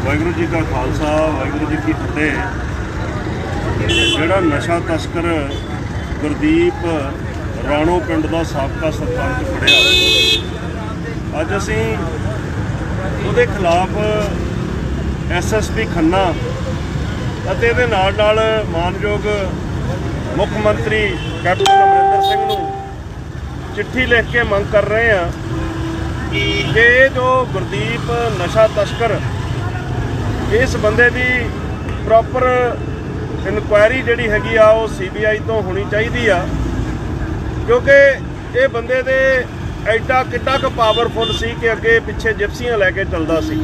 वाहिगुरू जी का खालसा वाहिगुरू जी की फतेह। जिहड़ा नशा तस्कर गुरदीप राणो पिंड का साबका सरपंच फड़िया, अज असी उहदे खिलाफ SSP खन्ना ਅਤੇ ਇਹਦੇ ਨਾਲ मानयोग मुख मंत्री कैप्टन अमरिंदर सिंह नूं चिट्ठी लिख के मंग कर रहे हैं कि जो गुरदीप नशा तस्कर इस बंदे की प्रॉपर इनकुआयरी जिहड़ी हैगी आ वो CBI तो होनी चाहिए आ, क्योंकि ये बंदे दे एडा किड्डा क पावरफुल सी कि अगे पिछे जिप्सियां लैके चलदा सी।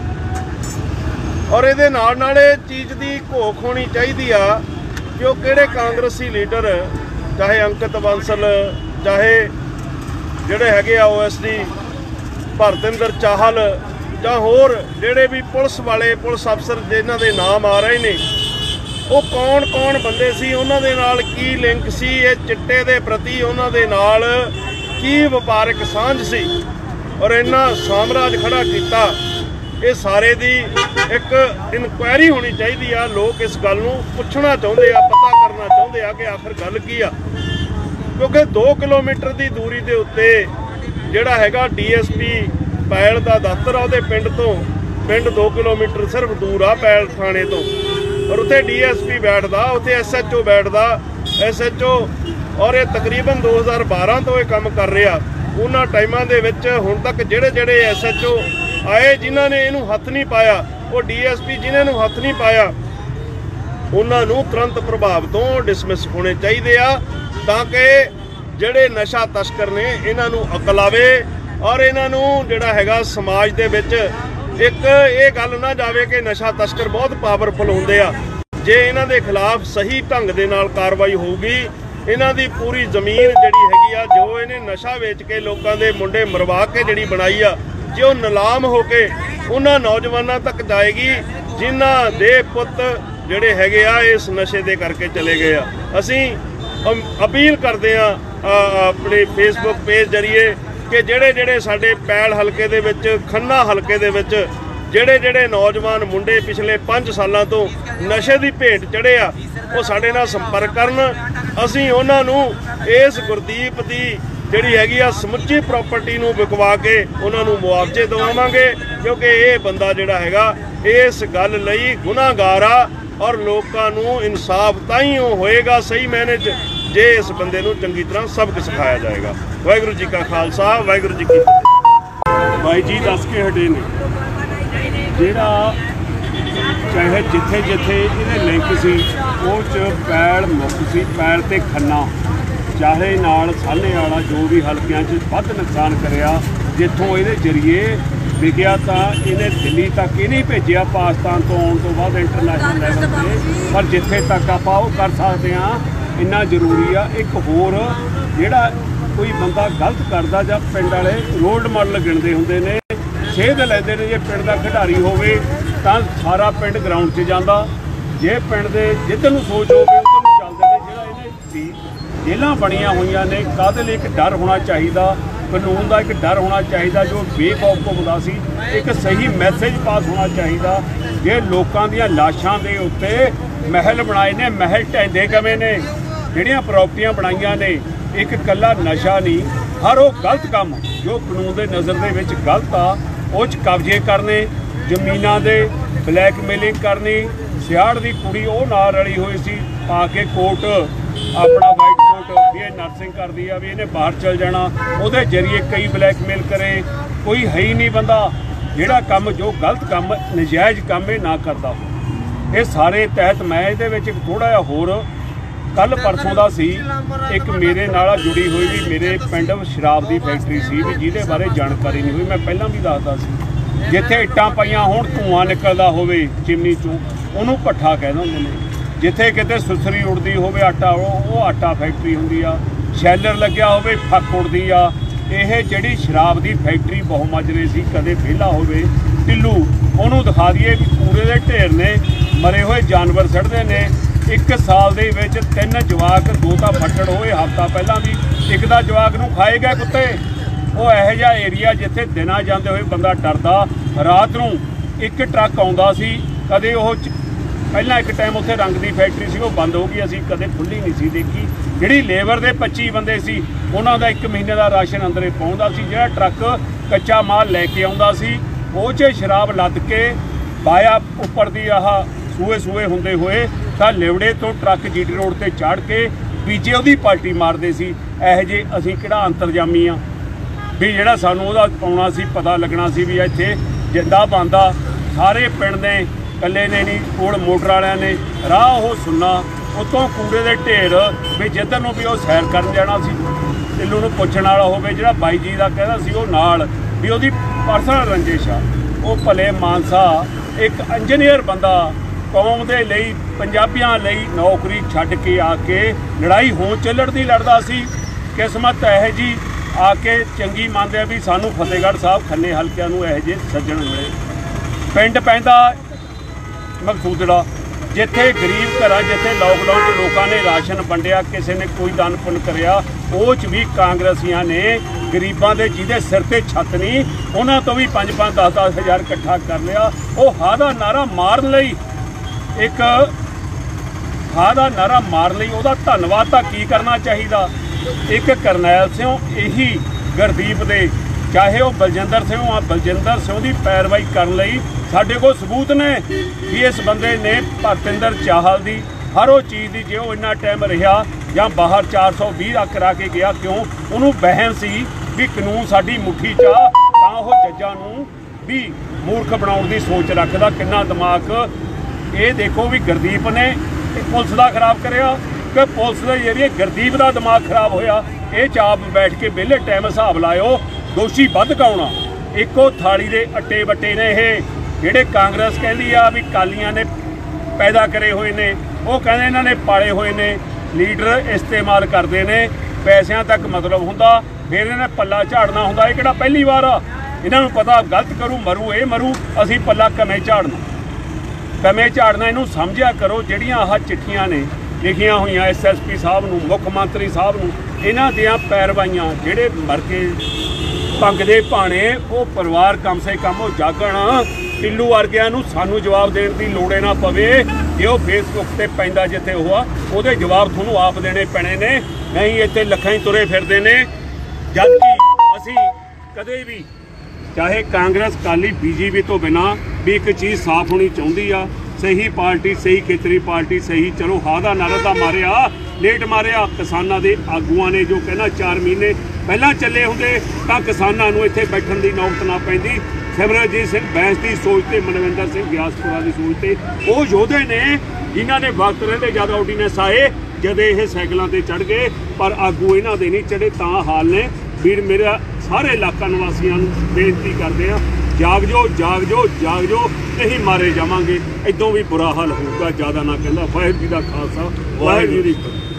और ये नाल चीज़ की घोख होनी चाहिए आ कि वो किहड़े कांग्रेसी लीडर, चाहे अंकित बंसल, चाहे जिहड़े हैगे आ OSD भरतिंदर चाहल, जां होर जिहड़े भी पुलिस वाले पुलिस अफसर जिन्हां दे नाम आ रहे ने, वो कौन कौन बंदे सी, उन्हां दे नाल की लिंक सी, ये चिट्टे दे प्रति उन्हां दे नाल की वपारक सांझ सी और इन्ना सामराज खड़ा किया। ये सारे दी एक इनकुआयरी होनी चाहिए आ। लोग इस गल नूं पुछना चाहते आ, पता करना चाहते आ कि आखिर गल की आ, क्योंकि 2 किलोमीटर की दूरी के उत्ते जिहड़ा हैगा DSP पैल का दफ्तर आ, पिंड तो पिंड 2 किलोमीटर सिर्फ दूर आ पैल थाने तो, और उत्थे DSP बैठदा, उत्थे SHO बैठदा, SHO, और ये तकरीबन 2012 तो ये काम कर रहा। उन्हां टाइमां दे विच हुण तक जिहड़े SHO आए जिन्हां ने इनू हथ नहीं पाया, वो DSP जिन्हां नू हथ नहीं पाया उन्हां नू तुरंत प्रभाव तो डिसमिस होने चाहिए आ, ताकि जिहड़े नशा तस्कर ने इन्हां नू अकल आवे और इन्हां नू जिहड़ा हैगा समाज दे विच एक ये गल ना जावे कि नशा तस्कर बहुत पावरफुल हुंदे आ। जे इन्हां दे खिलाफ सही ढंग दे नाल कार्रवाई होगी, इन्हां दी पूरी जमीन जिहड़ी हैगी आ, जो इन्हें नशा वेच के लोकां दे मुंडे मरवा के जिहड़ी बनाई आ, जो नीलाम होके उन्हां नौजवानों तक जाएगी जिन्हां दे पुत जिहड़े हैगे आ इस नशे दे करके चले गए आ। असीं अपील करते हैं अपने फेसबुक पेज जरिए कि जिहड़े साडे पैल हलके दे विच, खन्ना हलके दे विच जिहड़े नौजवान मुंडे पिछले 5 सालों तो नशे की भेंट चढ़े आ, वो साडे नाल संपर्क करन। असीं उन्हां नूं इस गुरदीप की जिहड़ी हैगी आ समुची प्रॉपर्टी नूं विकवा के उन्हां नूं मुआवजे दवावांगे, क्योंकि ये बंदा जिहड़ा हैगा इस गल लई गुनाहगार आ और लोकां नूं इंसाफ तां होएगा सही मायने च जे इस बंदे नूं चंगी तरह सबक सिखाया जाएगा। वाहिगुरू जी का खालसा वाहिगुरू जी की फतेह। भाई जी दस के हटे ने जिहड़ा चाहे जिथे जिथे इहदे लिंक सी उह च पैल मुख सी, पैल ते खन्ना, चाहे नाल साले वाला जो भी हल्कियां च वध नुकसान करिया, जिथों इहदे जरिए विकिया तो इन्हें दिल्ली तक ही नहीं भेजिया पाकिस्तान तो आने तो बाद इंटरनेशनल लैवल पर, पर जिथे तक आप कर सकते हैं इन्ना जरूरी आ। एक होर जिहड़ा कोई बंदा गलत करदा जां पिंड वाले रोल मॉडल गिणदे हुंदे ने, सेध लैंदे ने, जे पिंड का खिडारी होवे तां सारा पिंड ग्राउंड 'च जांदा, जे पिंड दे जिੱਧਰ ਨੂੰ सोच होवे उधर ਨੂੰ ਚੱਲਦੇ ने। जिहड़ा इहने जेलां बणियां होईयां ने, काहदे लई एक डर होना चाहिए, कानून का एक डर होना चाहिए जो बेखौफ होंदा सी, एक सही मैसेज पास होना चाहिए। जे लोकां दियां लाशां दे उत्ते महल बनाए ने, महल ढैंदे किवें ने, जिहड़ियां प्रॉपर्टियां बनाईयां ने, एक कल्ला नशा नहीं, हर वो गलत काम जो कानून के नज़र दे विच गलत आ, उह च कब्जे करने, जमीनां दे ब्लैकमेलिंग करनी, सियाड़ दी कुड़ी वो नाल रली हुई सी आके कोर्ट अपना वाइट कोट भी ये नर्सिंग करती है भी इन्हें बाहर चल जाना, उहदे जरिए कई ब्लैकमेल करे, कोई है ही नहीं बंदा जिहड़ा काम जो गलत काम नजायज़ काम ये ना करता हो। ये सारे तहत मैं ये थोड़ा जिहा होर कल परसों का सी, एक मेरे नाल जुड़ी हुई भी मेरे पिंड शराब की फैक्ट्री सी भी जिहदे बारे जानकारी नहीं हुई, मैं पहलां भी दसदा सी, जिथे इट्टां पईयां होण धुआं निकलदा होवे चिमनी चों उहनूं भट्ठा कहदे हुंदे ने, जिथे किते सुसरी उड़दी होवे आटा वो आटा फैक्ट्री हुंदी आ, शैलर लग्या होवे फक उड़दी आ। ਇਹ ਜਿਹੜੀ शराब की फैक्ट्री बहुत माजरे सी, कदे विहला होवे टिल्लू ਉਹਨੂੰ दिखा दईए कि कूड़े के ढेर ने, मरे हुए जानवर सड़ते ने। 1 साल दे विच 3 जवाक, 2 तो फट्टड़ होए हफ्ता पहला भी, एक दा जवाक नूं खाए गए कुत्ते। वो यहो जिहा एरिया जिथे दिना जाते हुए बंदा डरदा, रात नूं एक ट्रक आउंदा सी कदे वो पहला एक टाइम उत्थे रंग की फैक्ट्री सी वो बंद हो गई, असीं कदे खुली नहीं सी देखी। जिहड़ी लेबर दे 25 बंदे सी उन्हां दा 1 महीने का राशन अंदरे पहुंचदा सी। जिहड़ा ट्रक कच्चा माल लैके आउंदा सी ਉਹ 'ਚ शराब लद के बाया उपर दी आह सूए सूए हुंदे होए तां लिवड़े तो ट्रक जीटी रोड ते चढ़ के बीजे ਉਹਦੀ पार्टी मारदे सी। ਇਹੋ ਜਿਹੇ ਅਸੀਂ ਕਿਹੜਾ अंतरजामी आ भी ਜਿਹੜਾ ਸਾਨੂੰ ਉਹਦਾ ਆਉਣਾ ਸੀ पता लगना सी भी ਇੱਥੇ जिंदा बांदा सारे पिंड ने कल्ले ने नहीं कोल मोटर वालिਆਂ ने राह ਉਹ सुनना उतों कूड़े के ढेर भी जिधर ਨੂੰ भी ਉਹ सैर करन जाना सी। ਇਹਨੂੰ ਨੂੰ ਪੁੱਛਣ ਵਾਲਾ ਹੋਵੇ ਜਿਹੜਾ ਬਾਈ ਜੀ ਦਾ ਕਹਿੰਦਾ ਸੀ ਉਹ ਨਾਲ भी ਉਹਦੀ पर्सनल रंजिश आ। वो भले मानसा एक इंजीनियर बंदा कौम के लिए पंजाबियों लिए नौकरी छड्ड के आके लड़ाई हों चलड़ दी लड़दा सी। किस्मत यह जी आके चंगी मानते भी सानू फतेहगढ़ साहब खन्ने हल्किਆਂ ਨੂੰ ਇਹੋ ਜਿਹੇ सज्जण मिले। पिंड पैंदा मकसूदड़ा जिथे गरीब घर जिथे लॉकडाउन च लोगों ने राशन वंडिया किसी ने कोई दान पुण्य करिया ਉਹ 'ਚ भी कांग्रेसियां ने गरीबों के जिहदे सिर ते छत नहीं उन्हां तो भी 5-5 10-10 हज़ार इकट्ठा कर लिया। वो हां दा नारा मारन लई एक हां दा नारा मारन लई उहदा धन्नवाद तां की करना चाहिए। एक करनैल सिंह यही गुरदीप दे चाहे वह बलजिंदर सिंह आ बलजिंदर सिंह की पैरवाई करने लई साडे कोल सबूत ने कि इस बंदे ने भरतिंदर चाहल की हर वो चीज़ की जो इन्ना टाइम रहा या बाहर 420 करा के गया क्यों उन्होंने बहम सी भी कानून साडी मुट्ठी च तां वो जज्जां नूं भी मूर्ख बनाउण दी सोच रखदा। किन्ना दिमाग ये देखो भी गुरदीप ने पुलिस का खराब करिया कि पुलिस के जरिए गुरदीप का दिमाग खराब होया। ये चाप बैठ के वेले टाइम हिसाब लाओ दोषी वध कौन आ। इको थाली के अट्टे बट्टे ने ये जिहड़े कांग्रेस कहती आ भी कालियां ने पैदा करे हुए ने वो कहते इन्हों ने पाले हुए ने लीडर इस्तेमाल करते हैं पैसों तक मतलब होंदा फिर इन्हें पल्ला झाड़ना होंदा। ये किहड़ा पहली बार आ इन्हों पता गलत करूँ मरू ये मरू असी पल्ला कमे झाड़ना इनू समझिया करो। जिहड़ियां आह चिट्ठियां ने लिखियां हुई SSP साहब नूं मुख्यमंत्री साहब नूं इन्हां दियां पैरवाइयां जिहड़े मर के भंगदे भाणे वो परिवार कम से कम वो जागण टिल्लू वर्गियां नूं सानू जवाब देने की लोड़ ना पवे। जो फेसबुक से पैंदा जिथे वो जवाब थोनू आप देने पैने ने नहीं इत्थे लखां ही तुरे फिरदे ने। जबकि असी कदे भी चाहे कांग्रेस अकाली BJP तो बिना भी एक चीज़ साफ होनी चाहिए आ सही पार्टी सही खेतरी पार्टी सही चलो हा दा नारा दा मारिया लेट मारिया किसानां दे आगूआं ने जो कहना 4 महीने पहला चले होंदे तां किसानां नूं इत्थे बैठण दी नौबत ना पैंदी। सिमरनजीत सिंह बैंस की सोच से मनविंदर सिंह ग्यासपुरा की सोच से वो योधे ने जिन्हों ने वक्त रहते ज़्यादा ऑर्डीनेंस आए जदे ये सैकलों से चढ़ गए पर आगू इन्हों के नहीं चढ़े तां हाल ने। वीर मेरा सारे इलाका निवासियों बेनती करते हैं जाग जो नहीं मारे जावांगे इदों भी बुरा हाल होगा। ज़्यादा ना कहना वाहिगुरू जी का खालसा वाहिगुरू जी की फतेह।